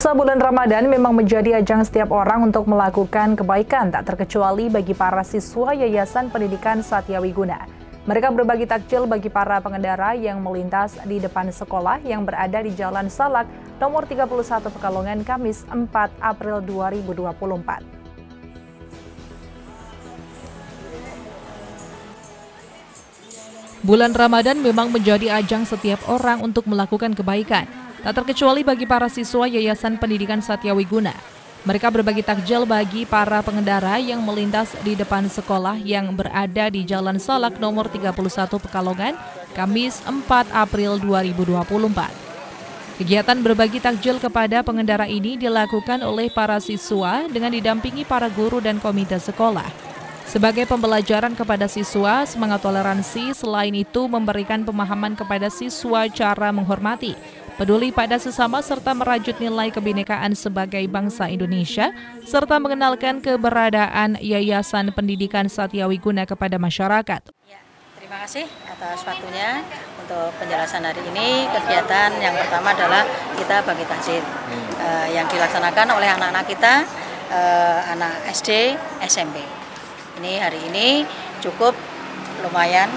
Puasa bulan Ramadan memang menjadi ajang setiap orang untuk melakukan kebaikan, tak terkecuali bagi para siswa Yayasan Pendidikan Satya Wiguna. Mereka berbagi takjil bagi para pengendara yang melintas di depan sekolah yang berada di Jalan Salak, nomor 31 Pekalongan, Kamis 4 April 2024. Bulan Ramadan memang menjadi ajang setiap orang untuk melakukan kebaikan, tak terkecuali bagi para siswa Yayasan Pendidikan Satya Wiguna. Mereka berbagi takjil bagi para pengendara yang melintas di depan sekolah yang berada di Jalan Salak nomor 31 Pekalongan, Kamis 4 April 2024. Kegiatan berbagi takjil kepada pengendara ini dilakukan oleh para siswa dengan didampingi para guru dan komite sekolah. Sebagai pembelajaran kepada siswa, semangat toleransi selain itu memberikan pemahaman kepada siswa cara menghormati, peduli pada sesama serta merajut nilai kebinekaan sebagai bangsa Indonesia, serta mengenalkan keberadaan Yayasan Pendidikan Satya Wiguna kepada masyarakat. Ya, terima kasih atas waktunya untuk penjelasan hari ini. Kegiatan yang pertama adalah kita bagi takjil yang dilaksanakan oleh anak-anak kita, anak SD, SMP. Ini hari ini cukup lumayan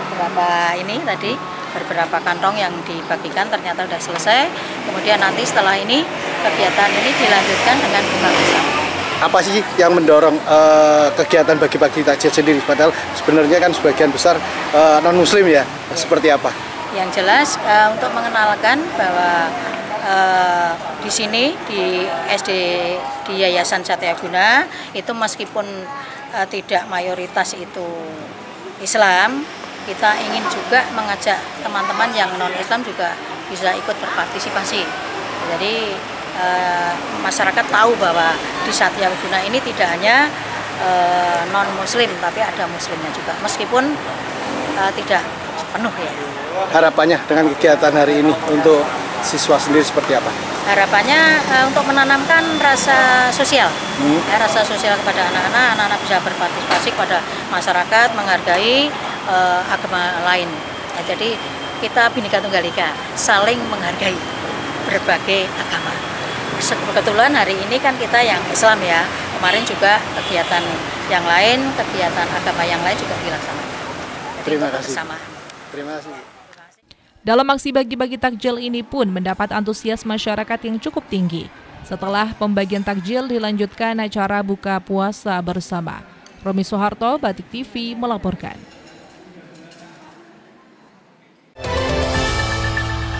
beberapa kantong yang dibagikan ternyata sudah selesai. Kemudian nanti setelah ini kegiatan ini dilanjutkan dengan buka bersama. Apa sih yang mendorong kegiatan bagi-bagi takjil sendiri? Padahal sebenarnya kan sebagian besar non-muslim ya, seperti apa? Yang jelas untuk mengenalkan bahwa di sini di SD di Yayasan Satya Wiguna itu meskipun tidak mayoritas itu Islam, kita ingin juga mengajak teman-teman yang non-Islam juga bisa ikut berpartisipasi. Jadi masyarakat tahu bahwa di Satya Wiguna ini tidak hanya non-muslim, tapi ada muslimnya juga, meskipun tidak penuh ya. Harapannya dengan kegiatan hari ini untuk siswa sendiri seperti apa? Harapannya untuk menanamkan rasa sosial, ya, rasa sosial kepada anak-anak bisa berpartisipasi kepada masyarakat, menghargai agama lain. Ya, jadi kita Bhinneka Tunggal Ika, saling menghargai berbagai agama. Kebetulan hari ini kan kita yang Islam ya, kemarin juga kegiatan yang lain, kegiatan agama yang lain juga dilaksanakan. Terima kasih. Terima kasih. Dalam aksi bagi-bagi takjil ini pun mendapat antusias masyarakat yang cukup tinggi. Setelah pembagian takjil dilanjutkan acara buka puasa bersama. Romi Soeharto, Batik TV melaporkan.